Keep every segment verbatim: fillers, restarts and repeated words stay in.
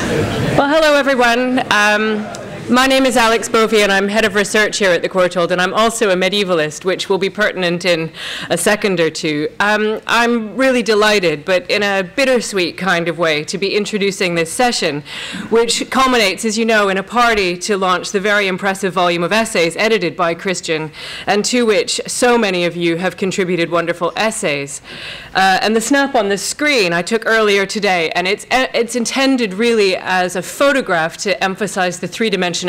Well, hello, everyone. Um, my name is Alex Bovey, and I'm head of research here at the Courtauld, and I'm also a medievalist, which will be pertinent in a second or two. Um, I'm really delighted, but in a bittersweet kind of way, to be introducing this session, which culminates, as you know, in a party to launch the very impressive volume of essays edited by Christian, and to which so many of you have contributed wonderful essays. Uh, and the snap on the screen I took earlier today, and it's, it's intended really as a photograph to emphasize the three-dimensionality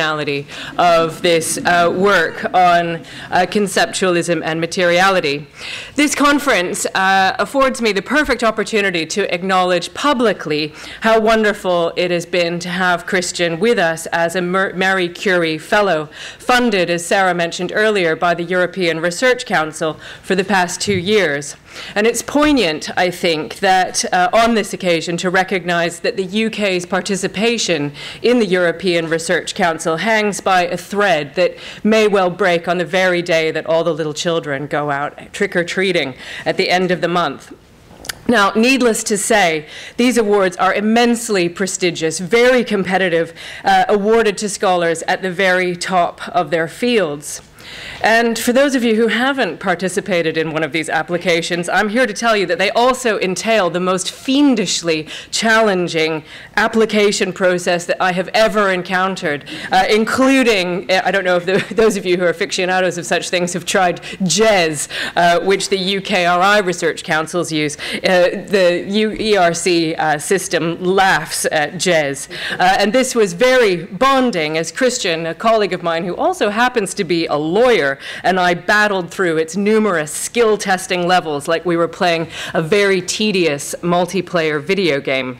of this uh, work on uh, conceptualism and materiality. This conference uh, affords me the perfect opportunity to acknowledge publicly how wonderful it has been to have Christian with us as a Marie Curie Fellow, funded, as Sarah mentioned earlier, by the European Research Council for the past two years. And it's poignant, I think, that uh, on this occasion to recognize that the U K's participation in the European Research Council hangs by a thread that may well break on the very day that all the little children go out trick-or-treating at the end of the month. Now, needless to say, these awards are immensely prestigious, very competitive, uh, awarded to scholars at the very top of their fields. And for those of you who haven't participated in one of these applications, I'm here to tell you that they also entail the most fiendishly challenging application process that I have ever encountered, uh, including, I don't know if the, those of you who are aficionados of such things have tried JES, uh, which the U K R I Research Councils use. Uh, the E R C uh, system laughs at JES. Uh, and this was very bonding, as Christian, a colleague of mine who also happens to be a lawyer, and I battled through its numerous skill testing levels like we were playing a very tedious multiplayer video game.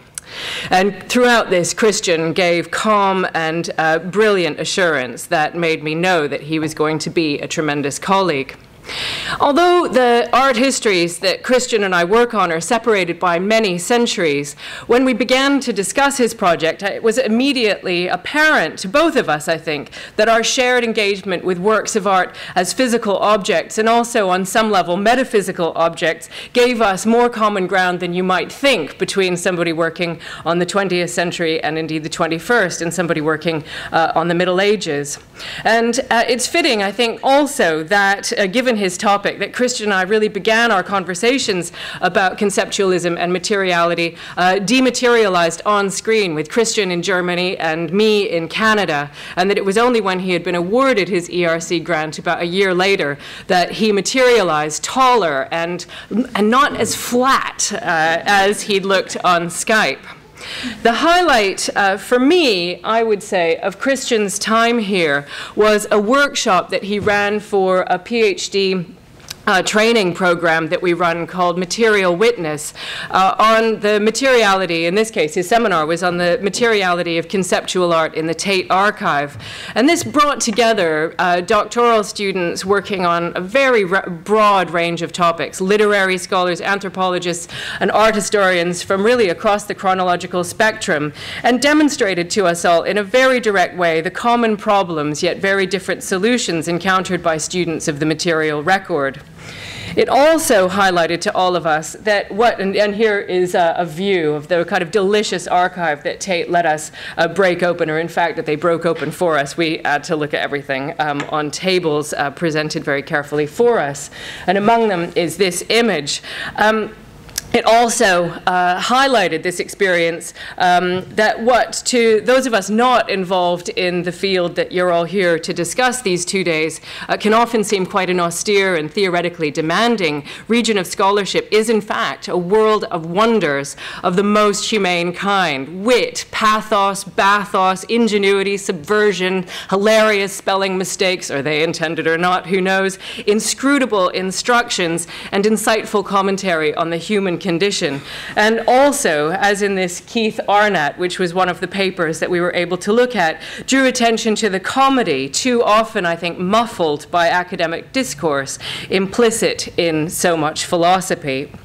And throughout this, Christian gave calm and uh, brilliant assurance that made me know that he was going to be a tremendous colleague. Although the art histories that Christian and I work on are separated by many centuries, when we began to discuss his project, it was immediately apparent to both of us, I think, that our shared engagement with works of art as physical objects, and also on some level metaphysical objects, gave us more common ground than you might think between somebody working on the twentieth century and indeed the twenty-first, and somebody working uh, on the Middle Ages. And uh, it's fitting, I think, also that, uh, given his topic, that Christian and I really began our conversations about conceptualism and materiality uh, dematerialized on screen, with Christian in Germany and me in Canada, and that it was only when he had been awarded his E R C grant about a year later that he materialized taller and, and not as flat uh, as he'd looked on Skype. The highlight uh, for me, I would say, of Christian's time here was a workshop that he ran for a PhD Uh, training program that we run called Material Witness uh, on the materiality. In this case, his seminar was on the materiality of conceptual art in the Tate Archive. And this brought together uh, doctoral students working on a very broad range of topics, literary scholars, anthropologists, and art historians from really across the chronological spectrum, and demonstrated to us all in a very direct way the common problems, yet very different solutions encountered by students of the material record. It also highlighted to all of us that what, and, and here is a, a view of the kind of delicious archive that Tate let us uh, break open, or in fact that they broke open for us. We had to look at everything um, on tables uh, presented very carefully for us. And among them is this image. Um, It also uh, highlighted this experience um, that what, to those of us not involved in the field that you're all here to discuss these two days, uh, can often seem quite an austere and theoretically demanding region of scholarship, is in fact a world of wonders of the most humane kind. Wit, pathos, bathos, ingenuity, subversion, hilarious spelling mistakes, are they intended or not, who knows, inscrutable instructions, and insightful commentary on the human condition. And also, as in this Keith Arnott, which was one of the papers that we were able to look at, drew attention to the comedy, too often, I think, muffled by academic discourse, implicit in so much philosophy.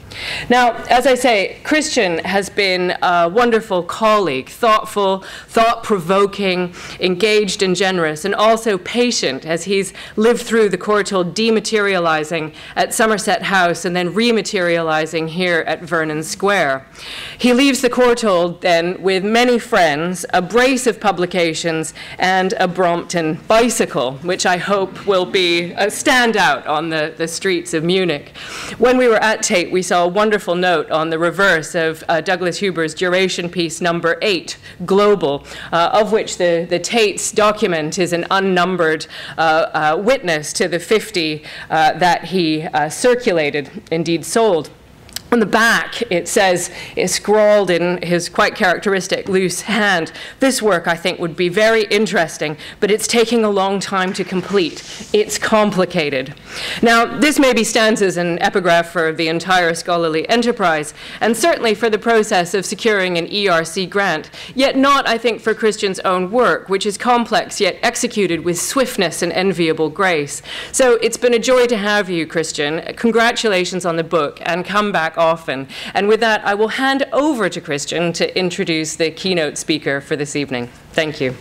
Now, as I say, Christian has been a wonderful colleague, thoughtful, thought-provoking, engaged and generous, and also patient as he's lived through the Courtauld dematerializing at Somerset House and then rematerializing here at Vernon Square. He leaves the Courtauld then with many friends, a brace of publications, and a Brompton bicycle, which I hope will be a standout on the, the streets of Munich. When we were at Tate, we saw a wonderful note on the reverse of uh, Douglas Huber's duration piece number eight, Global, uh, of which the, the Tate's document is an unnumbered uh, uh, witness to the fifty uh, that he uh, circulated, indeed sold. On the back, it says, it's scrawled in his quite characteristic loose hand, this work, I think, would be very interesting, but it's taking a long time to complete. It's complicated. Now, this maybe stands as an epigraph for the entire scholarly enterprise, and certainly for the process of securing an E R C grant, yet not, I think, for Christian's own work, which is complex, yet executed with swiftness and enviable grace. So it's been a joy to have you, Christian. Congratulations on the book, and come back often. And with that, I will hand over to Christian to introduce the keynote speaker for this evening. Thank you.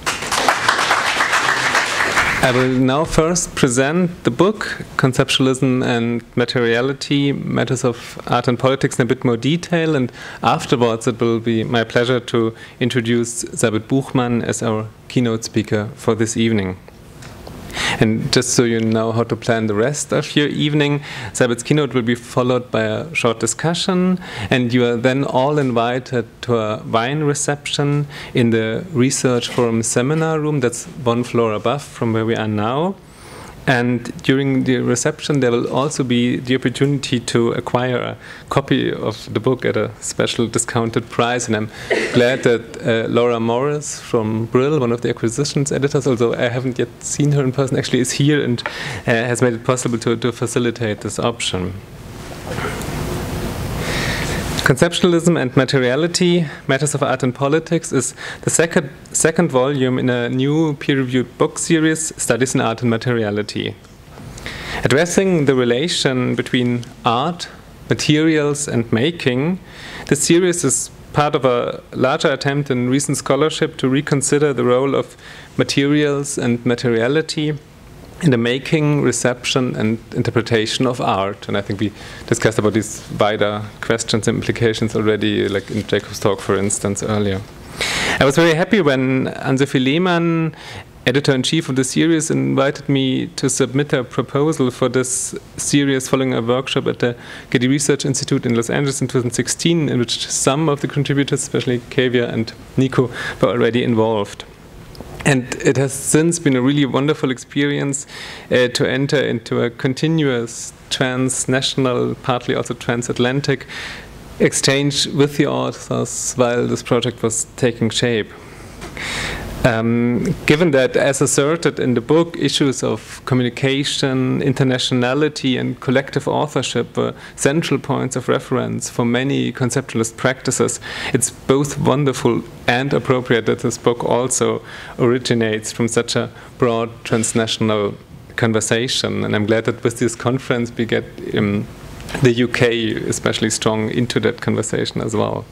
I will now first present the book, Conceptualism and Materiality, Matters of Art and Politics, in a bit more detail, and afterwards it will be my pleasure to introduce Sabit Buchmann as our keynote speaker for this evening. And just so you know how to plan the rest of your evening, Sabit's keynote will be followed by a short discussion, and you are then all invited to a wine reception in the Research Forum seminar room. That's one floor above from where we are now. And during the reception, there will also be the opportunity to acquire a copy of the book at a special discounted price. And I'm glad that uh, Laura Morris from Brill, one of the acquisitions editors, although I haven't yet seen her in person, actually is here and uh, has made it possible to, to facilitate this option. Conceptualism and Materiality, Matters of Art and Politics, is the second, second volume in a new peer-reviewed book series, Studies in Art and Materiality. Addressing the relation between art, materials, and making, the series is part of a larger attempt in recent scholarship to reconsider the role of materials and materiality in the making, reception, and interpretation of art. And I think we discussed about these wider questions and implications already, like in Jacob's talk, for instance, earlier. I was very happy when Ann-Sophie Lehmann, editor-in-chief of the series, invited me to submit a proposal for this series following a workshop at the Getty Research Institute in Los Angeles in two thousand sixteen, in which some of the contributors, especially Kavya and Nico, were already involved. And it has since been a really wonderful experience uh, to enter into a continuous transnational, partly also transatlantic, exchange with the authors while this project was taking shape. Um, given that, as asserted in the book, issues of communication, internationality, and collective authorship were central points of reference for many conceptualist practices, it's both wonderful and appropriate that this book also originates from such a broad transnational conversation. And I'm glad that with this conference we get um, the U K especially strong into that conversation as well.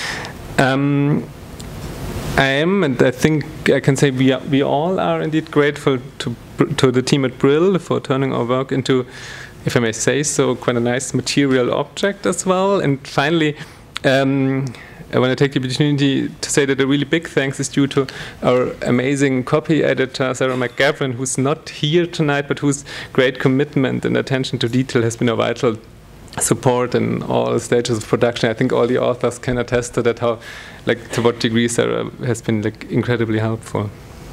Um, I am, and I think I can say we are, we all are indeed grateful to to the team at Brill for turning our work into, if I may say so, quite a nice material object as well. And finally, um, I want to take the opportunity to say that a really big thanks is due to our amazing copy editor, Sarah McGavran, who's not here tonight, but whose great commitment and attention to detail has been a vital support in all stages of production. I think all the authors can attest to that, how, like, to what degree Sarah has been, like, incredibly helpful.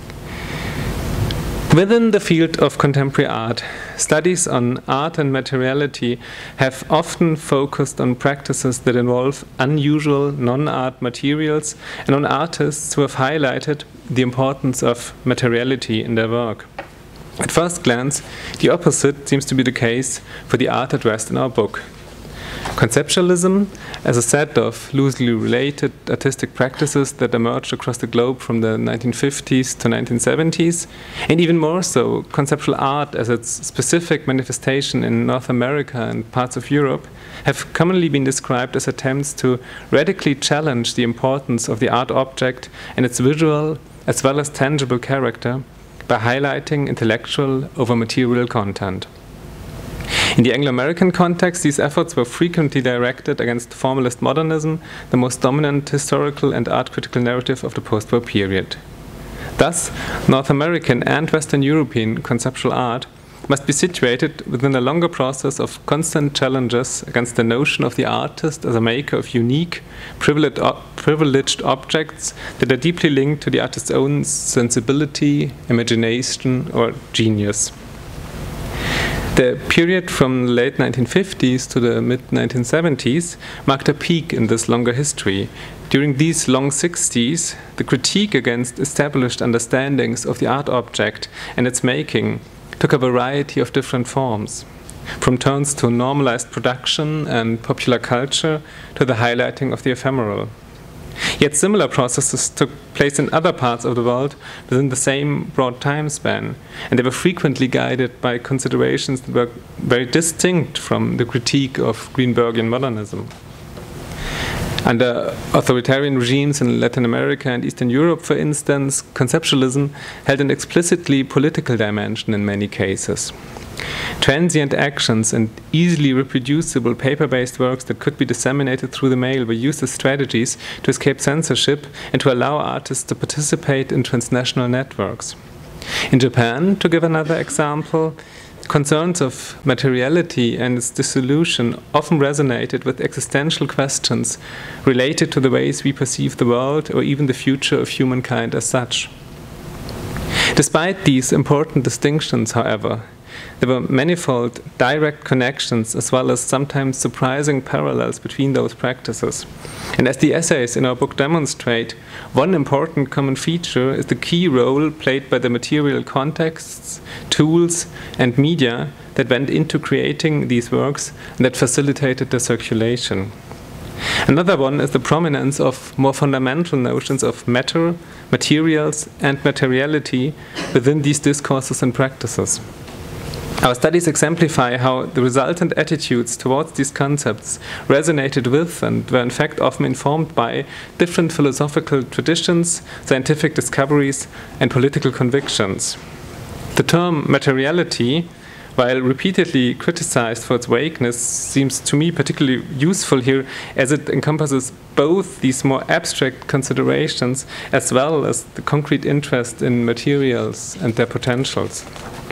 Within the field of contemporary art, studies on art and materiality have often focused on practices that involve unusual non-art materials and on artists who have highlighted the importance of materiality in their work. At first glance, the opposite seems to be the case for the art addressed in our book. Conceptualism as a set of loosely related artistic practices that emerged across the globe from the nineteen fifties to nineteen seventies, and even more so, conceptual art as its specific manifestation in North America and parts of Europe, have commonly been described as attempts to radically challenge the importance of the art object and its visual as well as tangible character by highlighting intellectual over material content. In the Anglo-American context, these efforts were frequently directed against formalist modernism, the most dominant historical and art-critical narrative of the post-war period. Thus, North American and Western European conceptual art must be situated within a longer process of constant challenges against the notion of the artist as a maker of unique, privileged, privileged objects that are deeply linked to the artist's own sensibility, imagination, or genius. The period from the late nineteen fifties to the mid nineteen seventies marked a peak in this longer history. During these long sixties, the critique against established understandings of the art object and its making took a variety of different forms, from turns to normalized production and popular culture to the highlighting of the ephemeral. Yet similar processes took place in other parts of the world within the same broad time span, and they were frequently guided by considerations that were very distinct from the critique of Greenbergian modernism. Under authoritarian regimes in Latin America and Eastern Europe, for instance, conceptualism held an explicitly political dimension in many cases. Transient actions and easily reproducible paper-based works that could be disseminated through the mail were used as strategies to escape censorship and to allow artists to participate in transnational networks. In Japan, to give another example, concerns of materiality and its dissolution often resonated with existential questions related to the ways we perceive the world or even the future of humankind as such. Despite these important distinctions, however, there were manifold direct connections as well as sometimes surprising parallels between those practices. And as the essays in our book demonstrate, one important common feature is the key role played by the material contexts, tools, and media that went into creating these works and that facilitated their circulation. Another one is the prominence of more fundamental notions of matter, materials, and materiality within these discourses and practices. Our studies exemplify how the resultant attitudes towards these concepts resonated with and were in fact often informed by different philosophical traditions, scientific discoveries, and political convictions. The term materiality, while repeatedly criticized for its vagueness, seems to me particularly useful here as it encompasses both these more abstract considerations as well as the concrete interest in materials and their potentials.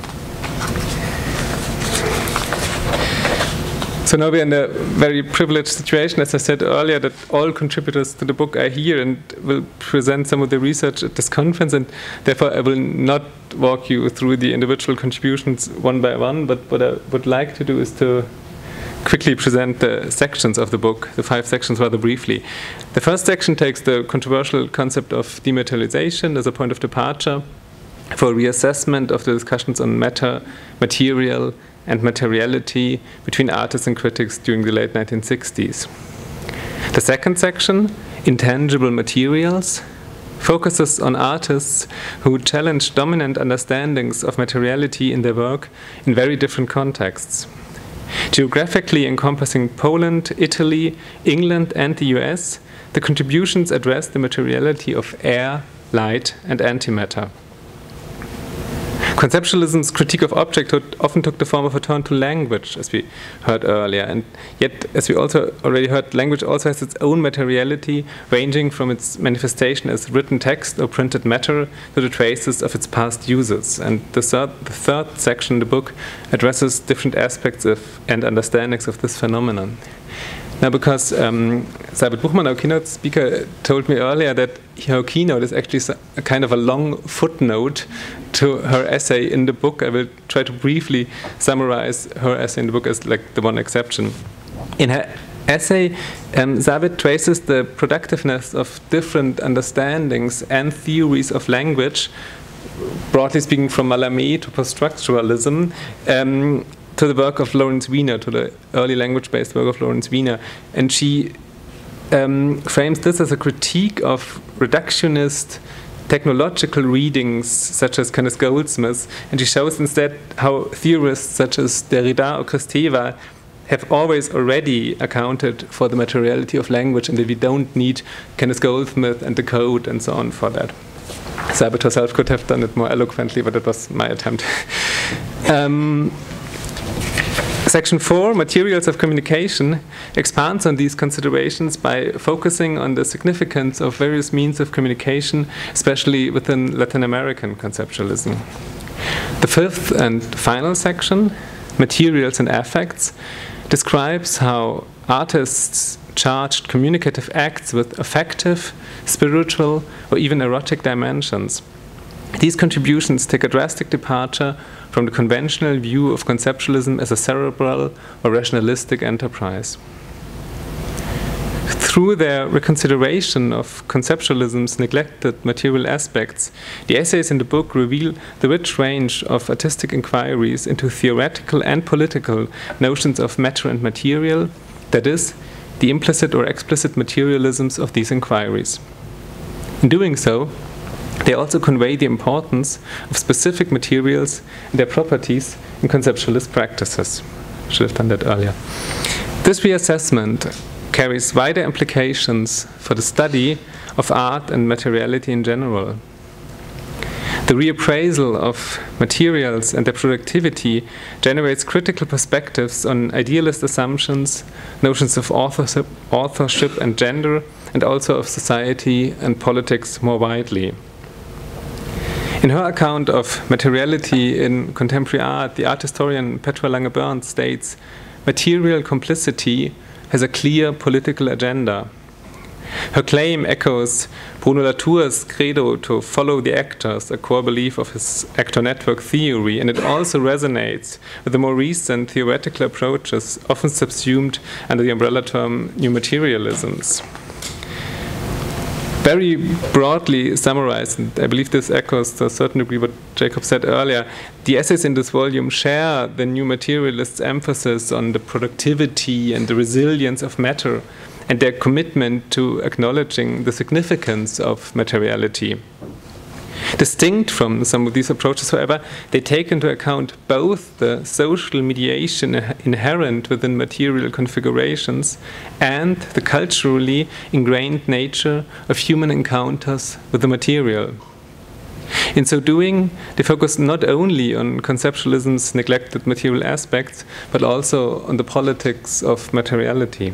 So now we're in a very privileged situation, as I said earlier, that all contributors to the book are here and will present some of the research at this conference, and therefore I will not walk you through the individual contributions one by one, but what I would like to do is to quickly present the sections of the book, the five sections rather briefly. The first section takes the controversial concept of dematerialization as a point of departure for a reassessment of the discussions on matter, material, and materiality between artists and critics during the late nineteen sixties. The second section, Intangible Materials, focuses on artists who challenge dominant understandings of materiality in their work in very different contexts. Geographically encompassing Poland, Italy, England, and the U S, the contributions address the materiality of air, light, and antimatter. Conceptualism's critique of objecthood often took the form of a turn to language, as we heard earlier. And yet, as we also already heard, language also has its own materiality, ranging from its manifestation as written text or printed matter to the traces of its past uses. And the third, the third section in the book addresses different aspects of and understandings of this phenomenon. Now, because um, Sarbet Buchmann, our keynote speaker, told me earlier that her keynote is actually a kind of a long footnote to her essay in the book, I will try to briefly summarize her essay in the book as like the one exception. In her essay, um, Sarbet traces the productiveness of different understandings and theories of language, broadly speaking from Mallarmé to post-structuralism, um, to the work of Lawrence Wiener, to the early language-based work of Lawrence Wiener. And she um, frames this as a critique of reductionist technological readings such as Kenneth Goldsmith, and she shows instead how theorists such as Derrida or Kristeva have always already accounted for the materiality of language, and that we don't need Kenneth Goldsmith and the code and so on for that. Seibold herself could have done it more eloquently, but it was my attempt. um, Section four, Materials of Communication, expands on these considerations by focusing on the significance of various means of communication, especially within Latin American conceptualism. The fifth and final section, Materials and Affects, describes how artists charged communicative acts with affective, spiritual, or even erotic dimensions. These contributions take a drastic departure from the conventional view of conceptualism as a cerebral or rationalistic enterprise. Through their reconsideration of conceptualism's neglected material aspects, the essays in the book reveal the rich range of artistic inquiries into theoretical and political notions of matter and material, that is, the implicit or explicit materialisms of these inquiries. In doing so, they also convey the importance of specific materials and their properties in conceptualist practices. I should have done that earlier. This reassessment carries wider implications for the study of art and materiality in general. The reappraisal of materials and their productivity generates critical perspectives on idealist assumptions, notions of authorship, authorship and gender, and also of society and politics more widely. In her account of materiality in contemporary art, the art historian Petra Lange-Burns states, "Material complicity has a clear political agenda." Her claim echoes Bruno Latour's credo to follow the actors, a core belief of his actor network theory, and it also resonates with the more recent theoretical approaches often subsumed under the umbrella term new materialisms. Very broadly summarized, and I believe this echoes to a certain degree what Jacob said earlier, the essays in this volume share the new materialists' emphasis on the productivity and the resilience of matter and their commitment to acknowledging the significance of materiality. Distinct from some of these approaches, however, they take into account both the social mediation inherent within material configurations and the culturally ingrained nature of human encounters with the material. In so doing, they focus not only on conceptualism's neglected material aspects, but also on the politics of materiality.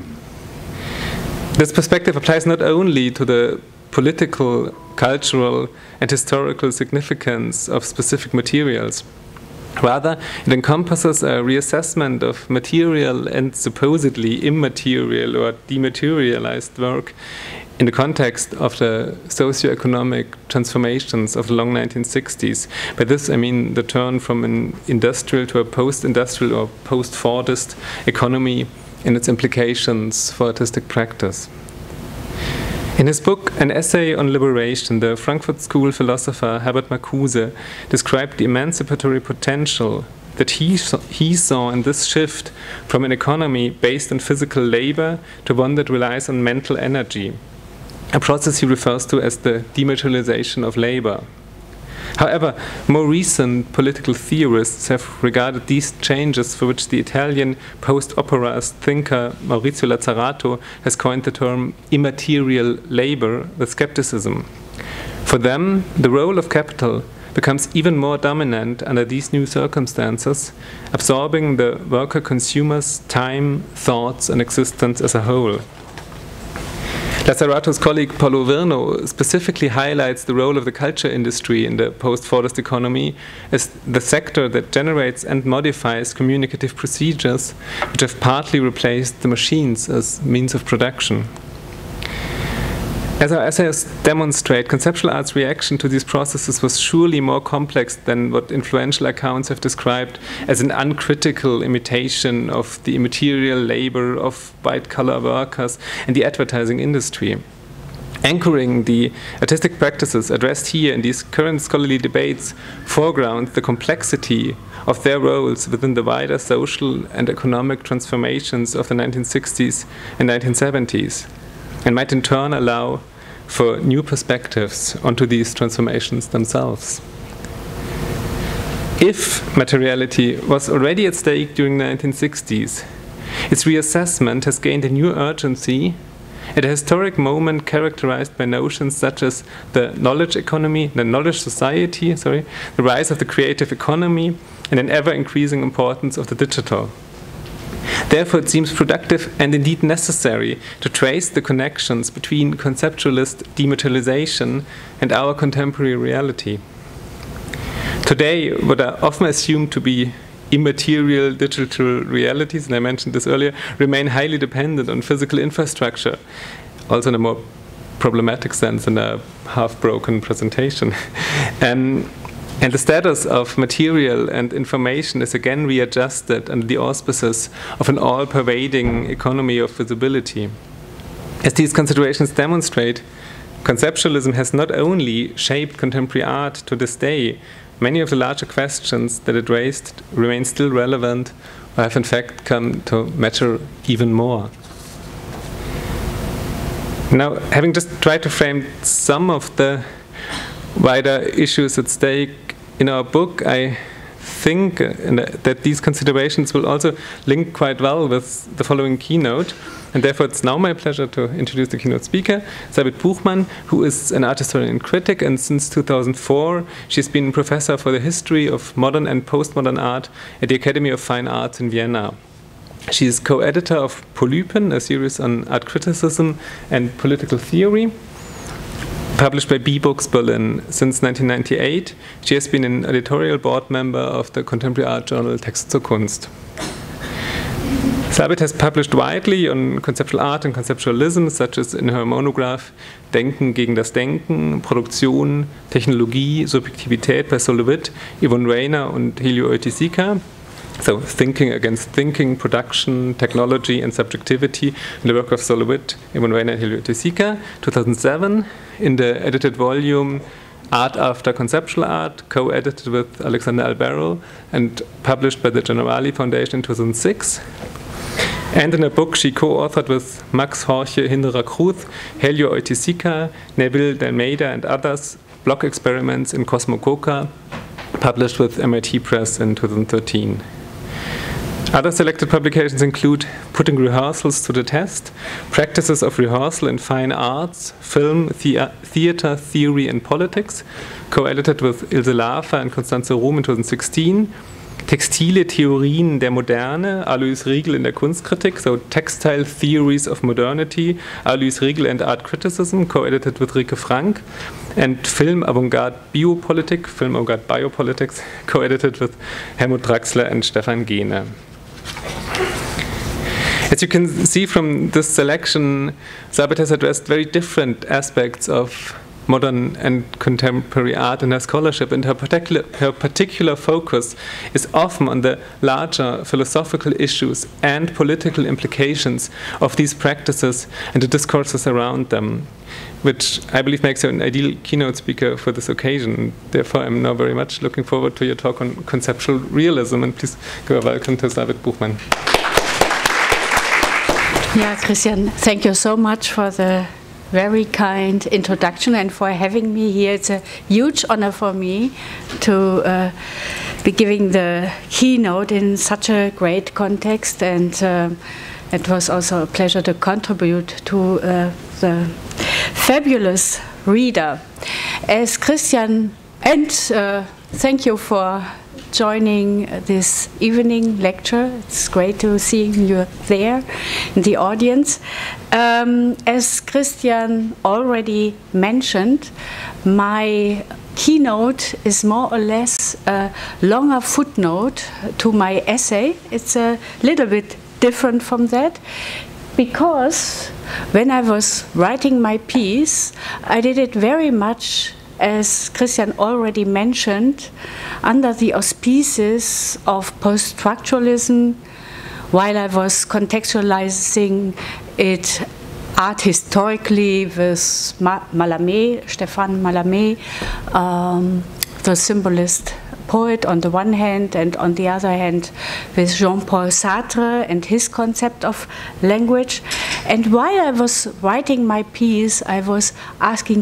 This perspective applies not only to the political, cultural, and historical significance of specific materials. Rather, it encompasses a reassessment of material and supposedly immaterial or dematerialized work in the context of the socio-economic transformations of the long nineteen sixties. By this, I mean the turn from an industrial to a post-industrial or post-Fordist economy and its implications for artistic practice. In his book, An Essay on Liberation, the Frankfurt School philosopher Herbert Marcuse described the emancipatory potential that he saw, he saw in this shift from an economy based on physical labor to one that relies on mental energy, a process he refers to as the dematerialization of labor. However, more recent political theorists have regarded these changes, for which the Italian post-operaist thinker Maurizio Lazzarato has coined the term immaterial labor, with skepticism. For them, the role of capital becomes even more dominant under these new circumstances, absorbing the worker-consumer's time, thoughts, and existence as a whole. Lazzarato's colleague Paulo Virno specifically highlights the role of the culture industry in the post-Fordist economy as the sector that generates and modifies communicative procedures which have partly replaced the machines as means of production. As our essays demonstrate, conceptual art's reaction to these processes was surely more complex than what influential accounts have described as an uncritical imitation of the immaterial labor of white-collar workers and the advertising industry. Anchoring the artistic practices addressed here in these current scholarly debates foreground the complexity of their roles within the wider social and economic transformations of the nineteen sixties and nineteen seventies, and might in turn allow for new perspectives onto these transformations themselves. If materiality was already at stake during the nineteen sixties, its reassessment has gained a new urgency at a historic moment characterized by notions such as the knowledge economy, the knowledge society, sorry, the rise of the creative economy, and an ever-increasing importance of the digital. Therefore, it seems productive and indeed necessary to trace the connections between conceptualist dematerialization and our contemporary reality. Today, what are often assumed to be immaterial digital realities, and I mentioned this earlier, remain highly dependent on physical infrastructure, also in a more problematic sense in a half-broken presentation. um, and the status of material and information is again readjusted under the auspices of an all-pervading economy of visibility. As these considerations demonstrate, conceptualism has not only shaped contemporary art to this day, many of the larger questions that it raised remain still relevant or have in fact come to matter even more. Now, having just tried to frame some of the wider issues at stake in our book, I think that these considerations will also link quite well with the following keynote. And therefore, it's now my pleasure to introduce the keynote speaker, Sabit Buchmann, who is an art historian and critic, and since two thousand four, she's been professor for the history of modern and postmodern art at the Academy of Fine Arts in Vienna. She is co-editor of Polypen, a series on art criticism and political theory, published by B Books Berlin since nineteen ninety-eight. She has been an editorial board member of the contemporary art journal Text zur Kunst. Sabit has published widely on conceptual art and conceptualism, such as in her monograph Denken gegen das Denken, Produktion, Technologie, Subjektivität bei Solovit, Yvonne Rainer und Helio Oiticica. So, Thinking Against Thinking, Production, Technology and Subjectivity, in the work of Solovit, Yvonne Rainer and Helio Oiticica, two thousand seven, in the edited volume Art After Conceptual Art, co-edited with Alexander Albero and published by the Generali Foundation in two thousand six. And in a book she co-authored with Max Jorge Hinderer Cruz, Helio Oiticica, Neville de Almeida and others, Block Experiments in Cosmococa, published with M I T Press in two thousand thirteen. Other selected publications include Putting Rehearsals to the Test, Practices of Rehearsal in Fine Arts, Film, thea Theater, Theory and Politics, co-edited with Ilse Lafer and Constanze Ruhm in two thousand sixteen, Textile Theorien der Moderne, Alois Riegel in der Kunstkritik, so Textile Theories of Modernity, Alois Riegel and Art Criticism, co-edited with Rike Frank, and Film Avantgarde Biopolitik, Film Avantgarde Biopolitics, co-edited with Helmut Draxler and Stefan Gehne. As you can see from this selection, Sabit has addressed very different aspects of modern and contemporary art in her scholarship, and her particular, her particular focus is often on the larger philosophical issues and political implications of these practices and the discourses around them, which I believe makes her an ideal keynote speaker for this occasion. Therefore, I'm now very much looking forward to your talk on conceptual realism, and please give a welcome to Sabit Buchmann. Yeah, Christian, thank you so much for the very kind introduction and for having me here. It's a huge honor for me to uh, be giving the keynote in such a great context, and uh, it was also a pleasure to contribute to uh, the fabulous reader. As Christian, and uh, thank you for joining this evening lecture. It's great to see you there in the audience. Um, as Christian already mentioned, my keynote is more or less a longer footnote to my essay. It's a little bit different from that, because when I was writing my piece, I did it very much, as Christian already mentioned, under the auspices of post-structuralism, while I was contextualizing it art historically with Mallarmé, Stéphane Mallarmé, um, the symbolist poet on the one hand, and on the other hand with Jean-Paul Sartre and his concept of language. And while I was writing my piece, I was asking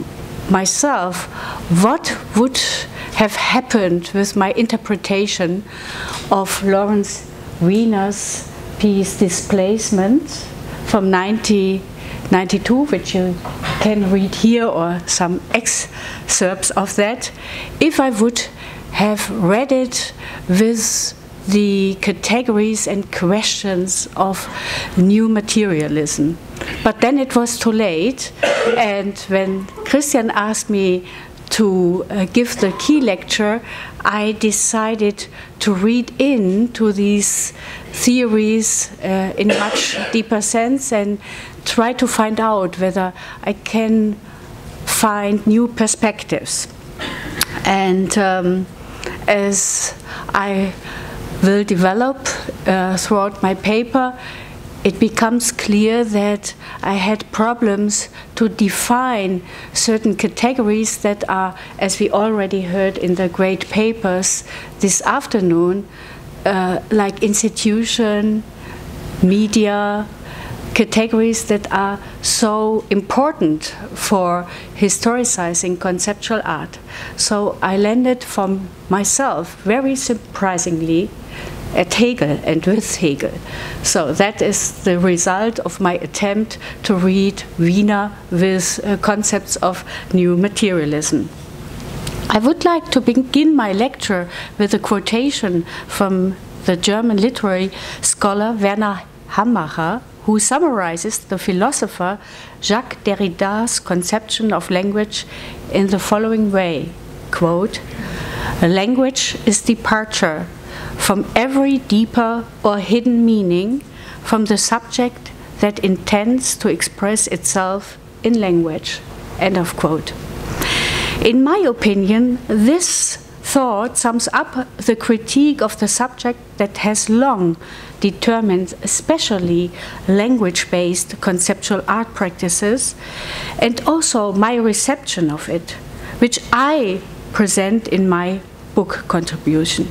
myself, what would have happened with my interpretation of Lawrence Wiener's piece Displacement from nineteen ninety-two, which you can read here, or some excerpts of that, if I would have read it with the categories and questions of new materialism. But then it was too late, and when Christian asked me to uh, give the key lecture, I decided to read into these theories uh, in a much deeper sense and try to find out whether I can find new perspectives. And um, as I will develop uh, throughout my paper, it becomes clear that I had problems to define certain categories that are, as we already heard in the great papers this afternoon, uh, like institution, media, categories that are so important for historicizing conceptual art. So I landed from myself, very surprisingly, at Hegel and with Hegel. So that is the result of my attempt to read Wiener with uh, concepts of new materialism. I would like to begin my lecture with a quotation from the German literary scholar Werner Hammacher, who summarizes the philosopher Jacques Derrida's conception of language in the following way, quote, "Language is departure from every deeper or hidden meaning from the subject that intends to express itself in language," end of quote. In my opinion, this thought sums up the critique of the subject that has long determined especially language-based conceptual art practices, and also my reception of it, which I present in my book contribution.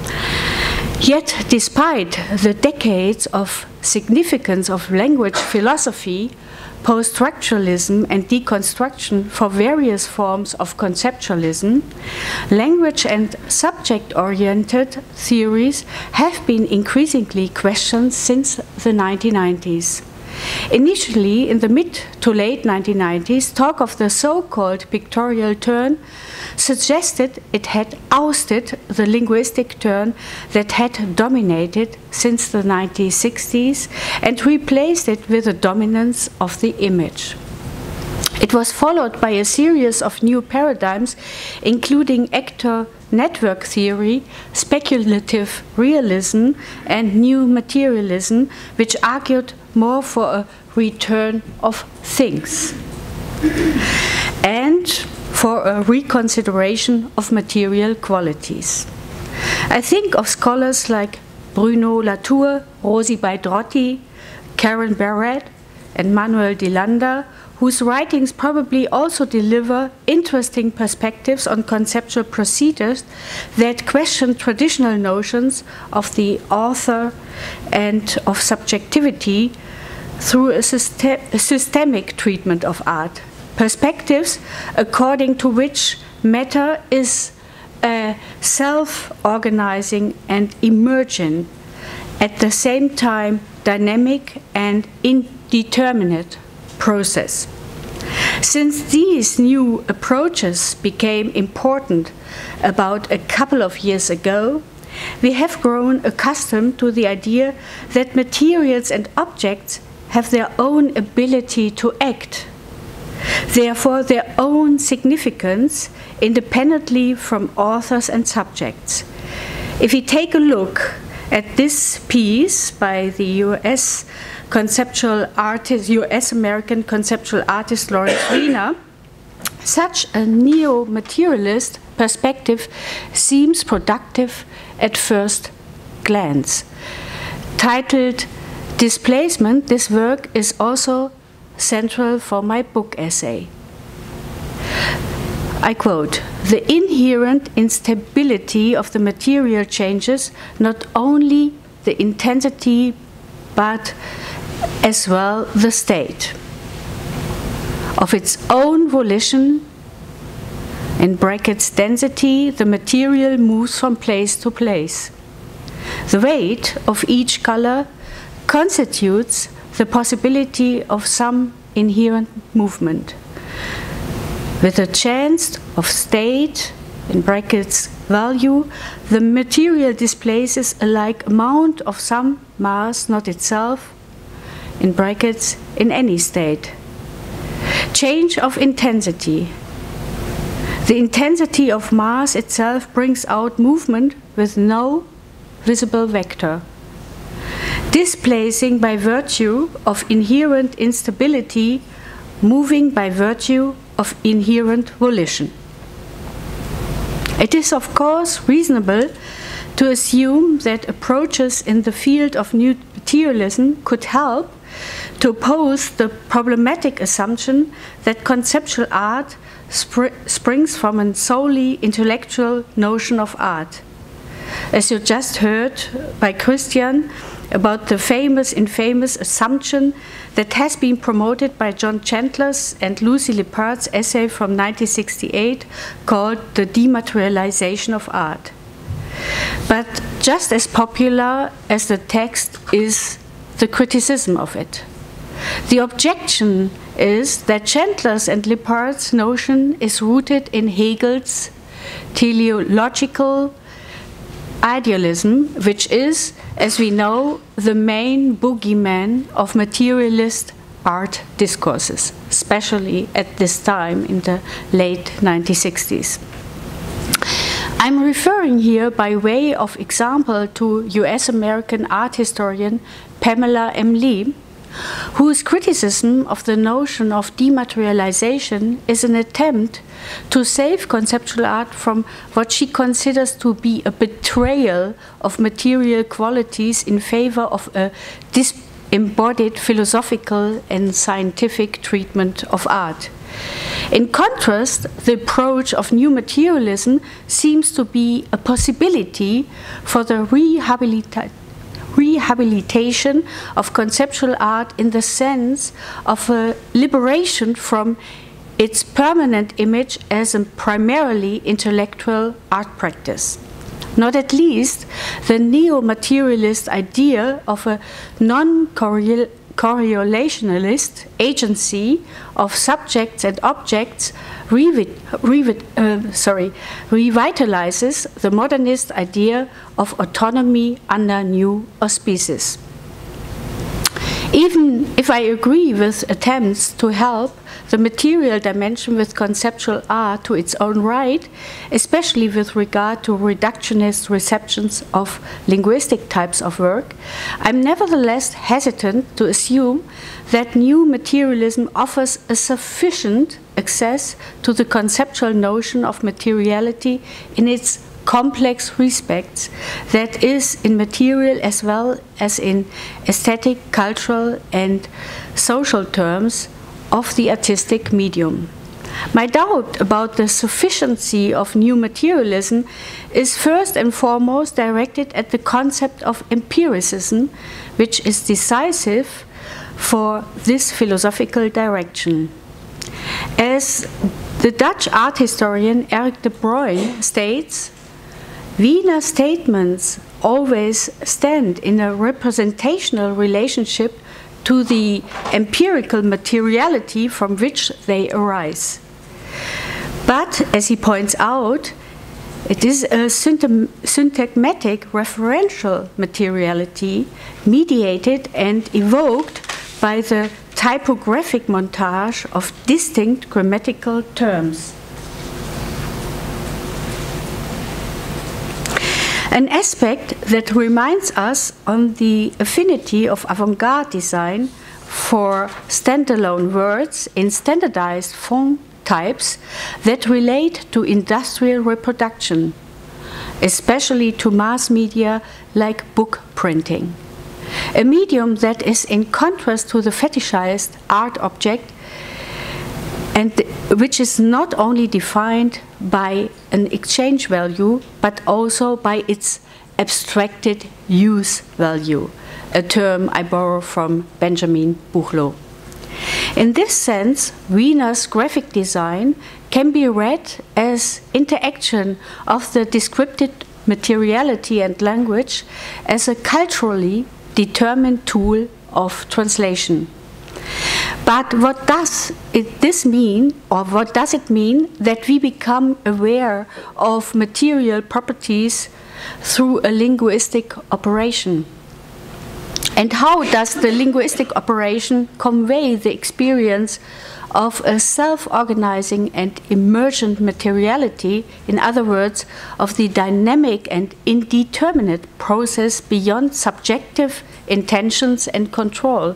Yet, despite the decades of significance of language philosophy, post-structuralism and deconstruction for various forms of conceptualism, language and subject-oriented theories have been increasingly questioned since the nineteen nineties. Initially, in the mid to late nineteen nineties, talk of the so-called pictorial turn suggested it had ousted the linguistic turn that had dominated since the nineteen sixties and replaced it with the dominance of the image. It was followed by a series of new paradigms, including actor network theory, speculative realism, and new materialism, which argued more for a return of things and for a reconsideration of material qualities. I think of scholars like Bruno Latour, Rosi Baidrotti, Karen Barrett, and Manuel de Landa, whose writings probably also deliver interesting perspectives on conceptual procedures that question traditional notions of the author and of subjectivity through a, system a systemic treatment of art. Perspectives according to which matter is a self-organizing and emergent, at the same time dynamic and indeterminate process. Since these new approaches became important about a couple of years ago, we have grown accustomed to the idea that materials and objects have their own ability to act, therefore their own significance independently from authors and subjects. If we take a look at this piece by the U S conceptual artist, U S-American conceptual artist Lawrence Wiener, such a neo-materialist perspective seems productive at first glance. Titled Displacement, this work is also central for my book essay. I quote, "The inherent instability of the material changes not only the intensity but as well the state. Of its own volition, in brackets density, the material moves from place to place. The weight of each color constitutes the possibility of some inherent movement. With a chance of state, in brackets value, the material displaces a like amount of some mass, not itself, in brackets in any state. Change of intensity. The intensity of mass itself brings out movement with no visible vector, displacing by virtue of inherent instability, moving by virtue of inherent volition. It is, of course, reasonable to assume that approaches in the field of new materialism could help to oppose the problematic assumption that conceptual art spr springs from a solely intellectual notion of art. As you just heard by Christian about the famous, infamous assumption that has been promoted by John Chandler's and Lucy Lippard's essay from nineteen sixty-eight called The Dematerialization of Art. But just as popular as the text is the criticism of it. The objection is that Chandler's and Lippard's notion is rooted in Hegel's teleological idealism, which is, as we know, the main boogeyman of materialist art discourses, especially at this time in the late nineteen sixties. I'm referring here by way of example to U S American art historian Pamela M. Lee, whose criticism of the notion of dematerialization is an attempt to save conceptual art from what she considers to be a betrayal of material qualities in favor of a disembodied philosophical and scientific treatment of art. In contrast, the approach of new materialism seems to be a possibility for the rehabilitation rehabilitation of conceptual art in the sense of a liberation from its permanent image as a primarily intellectual art practice. Not at least the neo-materialist idea of a non-correlationalist agency of subjects and objects revi revi uh, sorry, revitalizes the modernist idea of autonomy under new auspices. Even if I agree with attempts to help the material dimension with conceptual art to its own right, especially with regard to reductionist receptions of linguistic types of work, I'm nevertheless hesitant to assume that new materialism offers a sufficient access to the conceptual notion of materiality in its complex respects, that is, in material as well as in aesthetic, cultural, and social terms of the artistic medium. My doubt about the sufficiency of new materialism is first and foremost directed at the concept of empiricism, which is decisive for this philosophical direction. As the Dutch art historian Eric de Bruyne states, Wiener statements always stand in a representational relationship to the empirical materiality from which they arise. But, as he points out, it is a syntagmatic referential materiality mediated and evoked by the typographic montage of distinct grammatical terms. An aspect that reminds us on the affinity of avant-garde design for standalone words in standardized font types that relate to industrial reproduction, especially to mass media like book printing. a medium that is in contrast to the fetishized art object, and which is not only defined by an exchange value, but also by its abstracted use value, a term I borrow from Benjamin Buchloh. In this sense, Wiener's graphic design can be read as interaction of the descriptive materiality and language as a culturally determined tool of translation. But what does it, this mean, or what does it mean that we become aware of material properties through a linguistic operation? And how does the linguistic operation convey the experience of a self-organizing and emergent materiality, in other words, of the dynamic and indeterminate process beyond subjective intentions and control?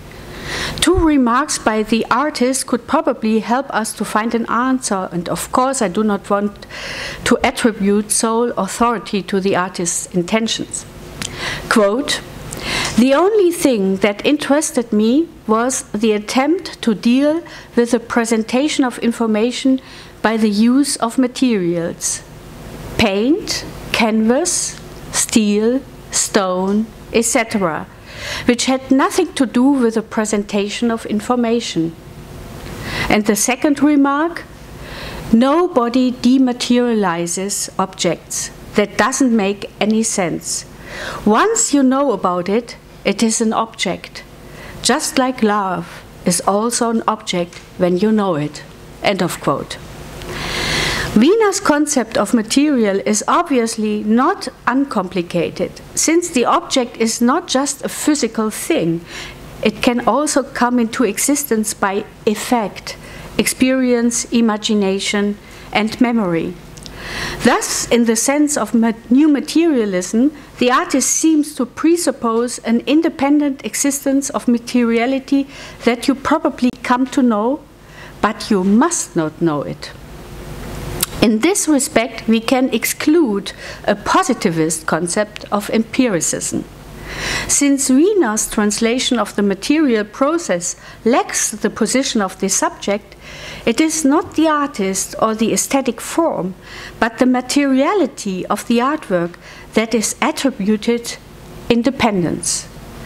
Two remarks by the artist could probably help us to find an answer, and of course I do not want to attribute sole authority to the artist's intentions. Quote, "The only thing that interested me was the attempt to deal with the presentation of information by the use of materials, paint, canvas, steel, stone, et cetera, which had nothing to do with the presentation of information." And the second remark, "Nobody dematerializes objects. That doesn't make any sense. Once you know about it, it is an object. Just like love is also an object when you know it." End of quote. Wiener's concept of material is obviously not uncomplicated, since the object is not just a physical thing. It can also come into existence by effect, experience, imagination, and memory. Thus, in the sense of new materialism, the artist seems to presuppose an independent existence of materiality that you probably come to know, but you must not know it. In this respect, we can exclude a positivist concept of empiricism. Since Wiener's translation of the material process lacks the position of the subject, it is not the artist or the aesthetic form, but the materiality of the artwork that is attributed independence.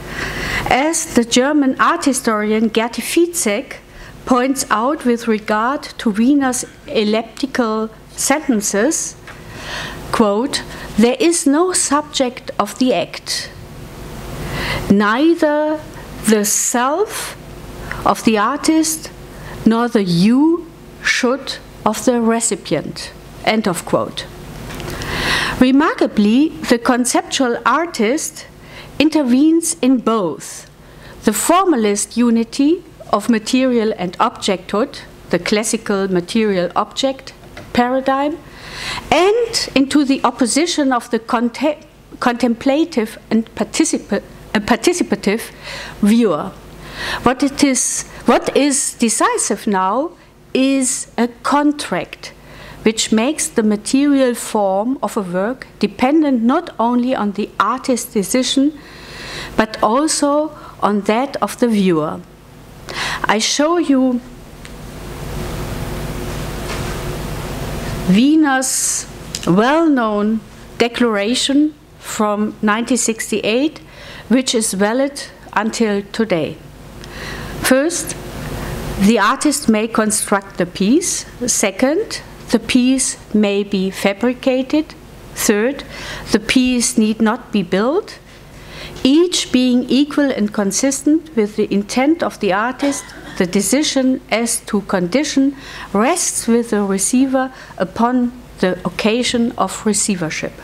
As the German art historian Gerti Fitzek points out with regard to Wiener's elliptical sentences, quote, "There is no subject of the act, neither the self of the artist nor the you should of the recipient." End of quote. Remarkably, the conceptual artist intervenes in both the formalist unity of material and objecthood, the classical material object paradigm, and into the opposition of the contem contemplative and participa uh, participative viewer. What it is, what is decisive now is a contract which makes the material form of a work dependent not only on the artist's decision, but also on that of the viewer. I show you Wiener's well-known declaration from nineteen sixty-eight, which is valid until today. First, the artist may construct the piece. Second, the piece may be fabricated. Third, the piece need not be built. Each being equal and consistent with the intent of the artist, the decision as to condition rests with the receiver upon the occasion of receivership.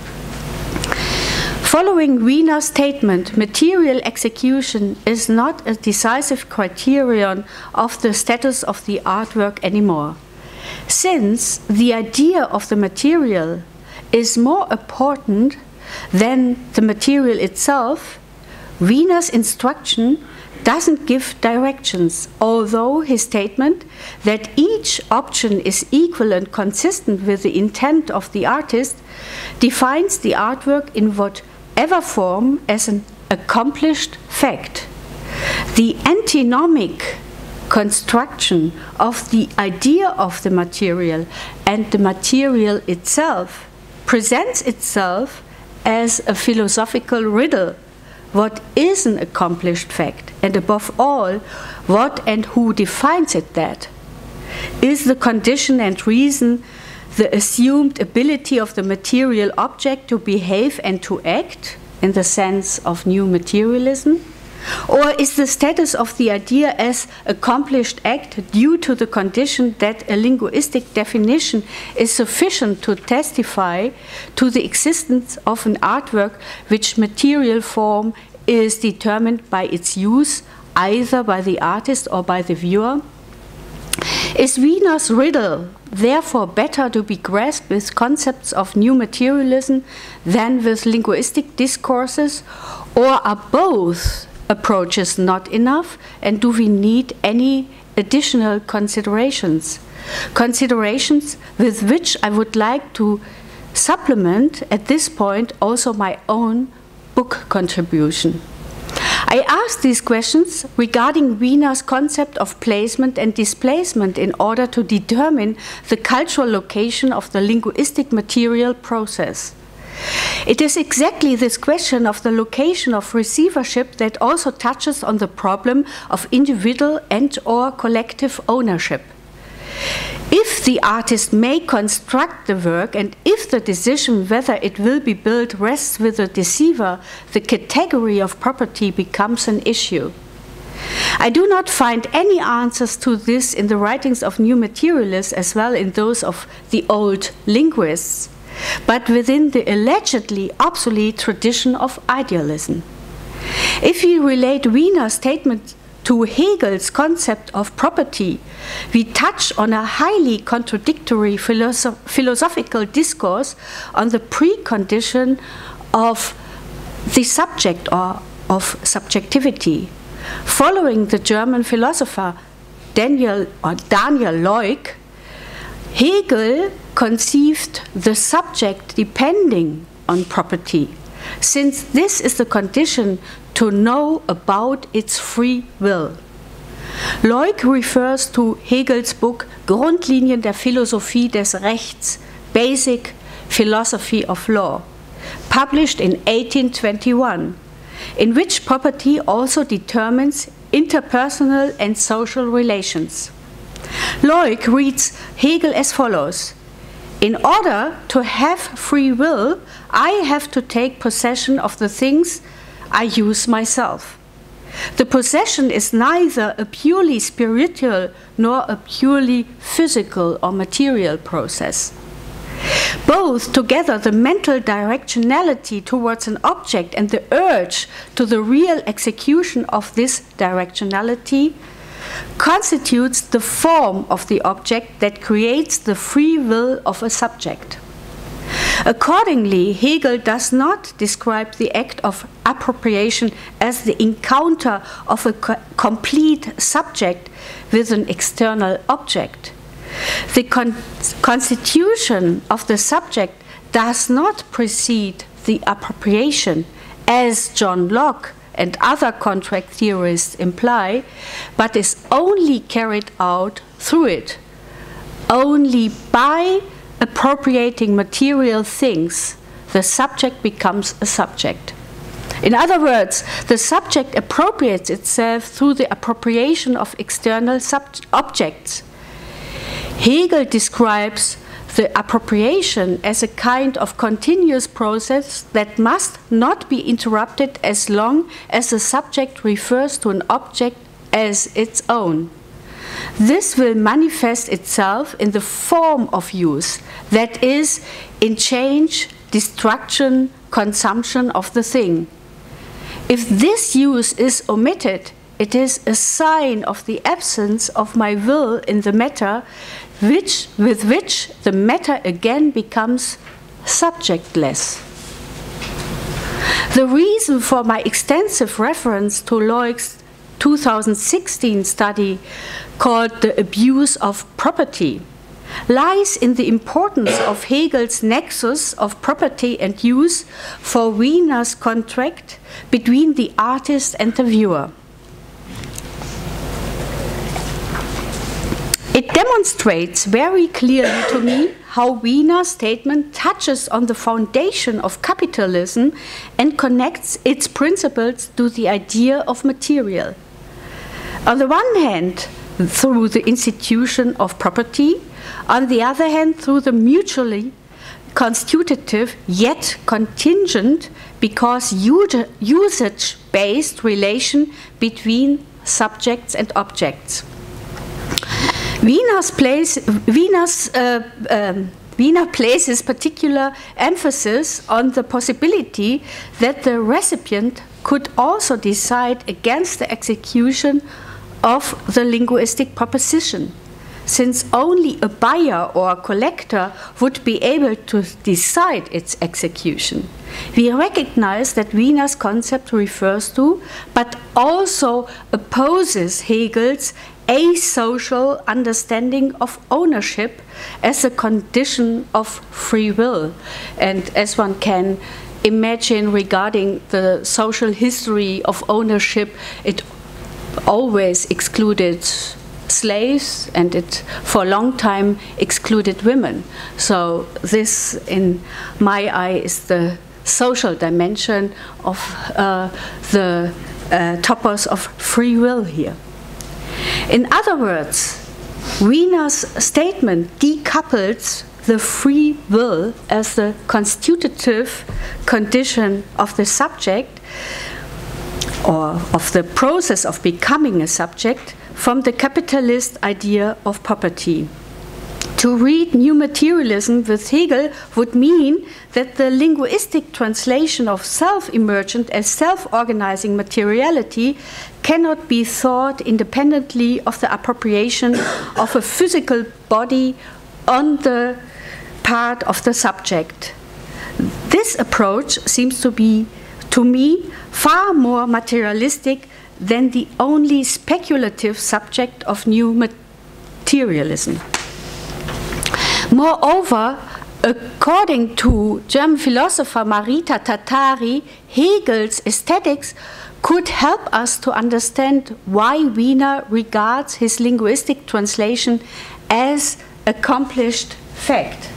Following Wiener's statement, material execution is not a decisive criterion of the status of the artwork anymore. Since the idea of the material is more important than the material itself, Wiener's instruction doesn't give directions, although his statement that each option is equal and consistent with the intent of the artist defines the artwork in whatever form as an accomplished fact. The antinomic construction of the idea of the material and the material itself presents itself as a philosophical riddle. What is an accomplished fact? And above all, what and who defines it that? Is the condition and reason the assumed ability of the material object to behave and to act in the sense of new materialism? Or is the status of the idea as accomplished act due to the condition that a linguistic definition is sufficient to testify to the existence of an artwork which material form is determined by its use, either by the artist or by the viewer? Is Wiener's riddle therefore better to be grasped with concepts of new materialism than with linguistic discourses, or are both approaches not enough, and do we need any additional considerations? Considerations with which I would like to supplement at this point also my own book contribution. I asked these questions regarding Wiener's concept of placement and displacement in order to determine the cultural location of the linguistic material process. It is exactly this question of the location of receivership that also touches on the problem of individual and or collective ownership. If the artist may construct the work, and if the decision whether it will be built rests with the deceiver, the category of property becomes an issue. I do not find any answers to this in the writings of new materialists as well in those of the old linguists, but within the allegedly obsolete tradition of idealism. If we relate Wiener's statement to Hegel's concept of property, we touch on a highly contradictory philosoph philosophical discourse on the precondition of the subject or of subjectivity. Following the German philosopher Daniel, or Daniel Leuk, Hegel conceived the subject depending on property, since this is the condition to know about its free will. Leuk refers to Hegels book Grundlinien der Philosophie des Rechts, Basic Philosophy of Law, published in eighteen twenty-one, in which property also determines interpersonal and social relations. Leuk reads Hegel as follows: in order to have free will, I have to take possession of the things I use myself. The possession is neither a purely spiritual nor a purely physical or material process. Both together, the mental directionality towards an object and the urge to the real execution of this directionality constitutes the form of the object that creates the free will of a subject. Accordingly, Hegel does not describe the act of appropriation as the encounter of a co complete subject with an external object. The con constitution of the subject does not precede the appropriation, as John Locke and other contract theorists imply, but is only carried out through it. Only by appropriating material things, the subject becomes a subject. In other words, the subject appropriates itself through the appropriation of external objects. Hegel describes the appropriation as a kind of continuous process that must not be interrupted as long as the subject refers to an object as its own. This will manifest itself in the form of use, that is, in change, destruction, consumption of the thing. If this use is omitted, it is a sign of the absence of my will in the matter, which, with which the matter again becomes subjectless. The reason for my extensive reference to Leuk's two thousand sixteen study called The Abuse of Property lies in the importance of Hegel's nexus of property and use for Wiener's contract between the artist and the viewer. It demonstrates very clearly to me how Wiener's statement touches on the foundation of capitalism and connects its principles to the idea of material. On the one hand, through the institution of property, on the other hand, through the mutually constitutive yet contingent because usage-based relation between subjects and objects. Wiener's place, Wiener's, uh, um, Wiener places particular emphasis on the possibility that the recipient could also decide against the execution of the linguistic proposition, since only a buyer or a collector would be able to decide its execution. We recognize that Wiener's concept refers to, but also opposes Hegel's asocial understanding of ownership as a condition of free will. And as one can imagine regarding the social history of ownership, it always excluded slaves, and it for a long time excluded women. So this, in my eye, is the social dimension of uh, the uh, topos of free will here. In other words, Wiener's statement decouples the free will as the constitutive condition of the subject, or of the process of becoming a subject, from the capitalist idea of property. To read new materialism with Hegel would mean that the linguistic translation of self-emergent as self-organizing materiality cannot be thought independently of the appropriation of a physical body on the part of the subject. This approach seems to be, to me, far more materialistic than the only speculative subject of new materialism. Moreover, according to German philosopher Marita Tattari, Hegel's aesthetics could help us to understand why Wiener regards his linguistic translation as accomplished fact.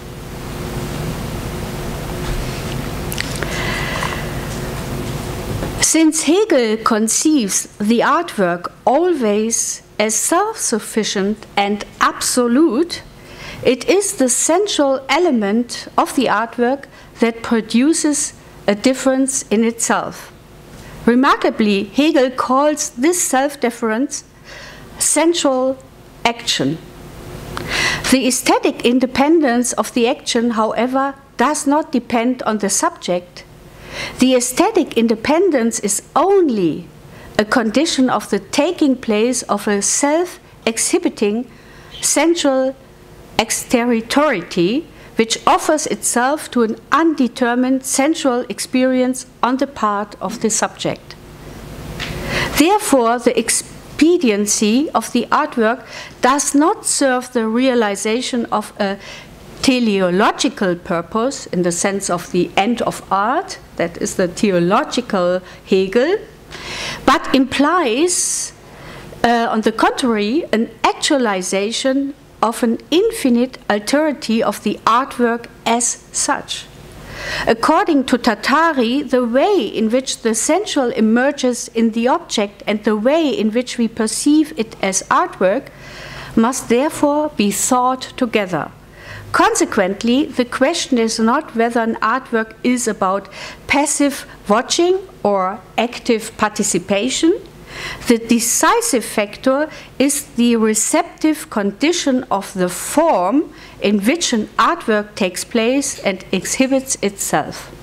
Since Hegel conceives the artwork always as self-sufficient and absolute, it is the central element of the artwork that produces a difference in itself. Remarkably, Hegel calls this self-difference central action. The aesthetic independence of the action, however, does not depend on the subject. The aesthetic independence is only a condition of the taking place of a self-exhibiting central exterritoriety, which offers itself to an undetermined sensual experience on the part of the subject. Therefore, the expediency of the artwork does not serve the realization of a teleological purpose in the sense of the end of art, that is the theological Hegel, but implies, uh, on the contrary, an actualization of an infinite alterity of the artwork as such. According to Tattari, the way in which the sensual emerges in the object and the way in which we perceive it as artwork must therefore be thought together. Consequently, the question is not whether an artwork is about passive watching or active participation. The decisive factor is the receptive condition of the form in which an artwork takes place and exhibits itself.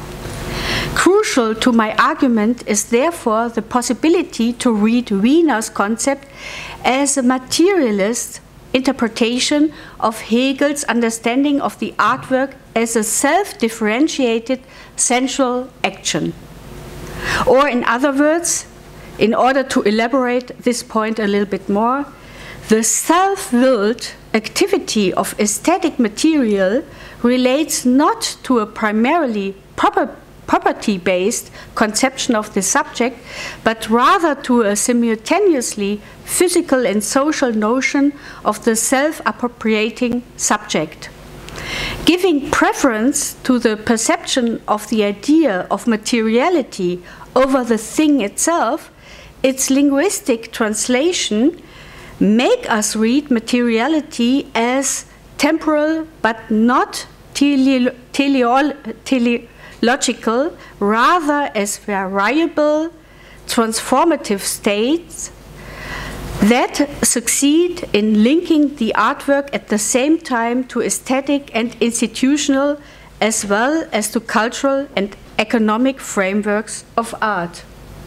Crucial to my argument is therefore the possibility to read Wiener's concept as a materialist interpretation of Hegel's understanding of the artwork as a self-differentiated sensual action. Or in other words, in order to elaborate this point a little bit more, the self-willed activity of aesthetic material relates not to a primarily proper property-based conception of the subject, but rather to a simultaneously physical and social notion of the self-appropriating subject. Giving preference to the perception of the idea of materiality over the thing itself, its linguistic translation make us read materiality as temporal but not tele tele teleological, rather as variable, transformative states that succeed in linking the artwork at the same time to aesthetic and institutional as well as to cultural and economic frameworks of art.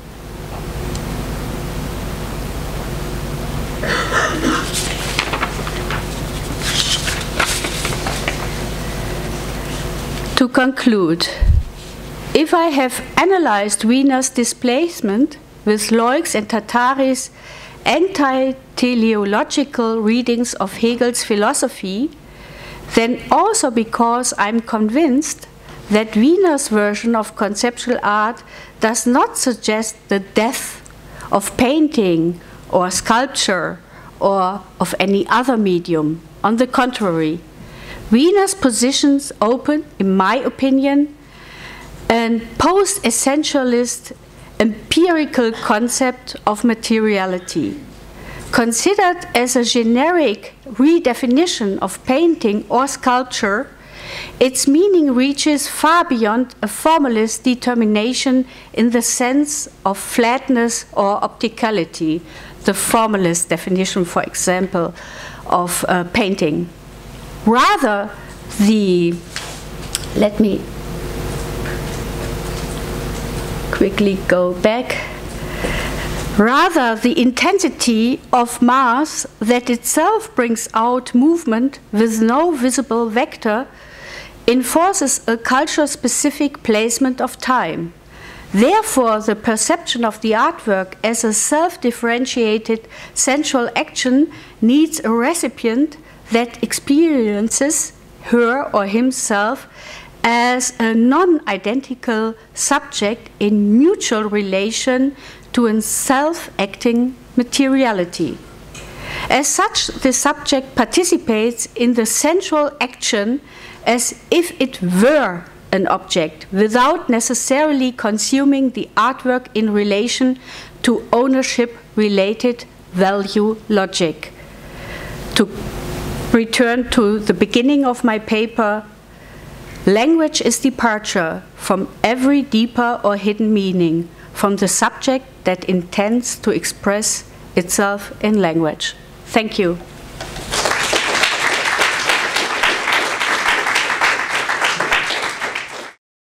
To conclude, if I have analyzed Wiener's displacement with Leuk's and Tattari's anti-teleological readings of Hegel's philosophy, then also because I'm convinced that Wiener's version of conceptual art does not suggest the death of painting or sculpture or of any other medium. On the contrary, Wiener's positions open, in my opinion, a post-essentialist empirical concept of materiality. Considered as a generic redefinition of painting or sculpture, its meaning reaches far beyond a formalist determination in the sense of flatness or opticality, the formalist definition, for example, of uh, painting. Rather, the, let me quickly go back. Rather, the intensity of mass that itself brings out movement with no visible vector enforces a culture-specific placement of time. Therefore, the perception of the artwork as a self-differentiated sensual action needs a recipient that experiences her or himself as a non-identical subject in mutual relation to a self-acting materiality. As such, the subject participates in the sensual action as if it were an object, without necessarily consuming the artwork in relation to ownership-related value logic. To return to the beginning of my paper, language is departure from every deeper or hidden meaning, from the subject that intends to express itself in language. Thank you.